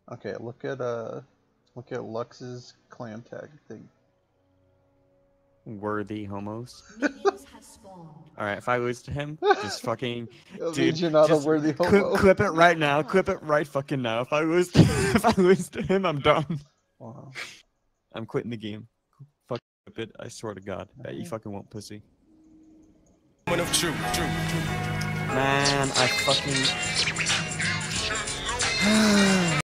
Okay, look at Lux's clan tag thing. Worthy homos. Minions have spawned. Alright, if I lose to him, just fucking That dude, means you're not just a worthy homo. clip it right now. Clip it right fucking now. If I lose if I lose to him, I'm done. Wow. I'm quitting the game. Fuck it, I swear to God. Bet you fucking won't, pussy. Moment of truth. Man, I fucking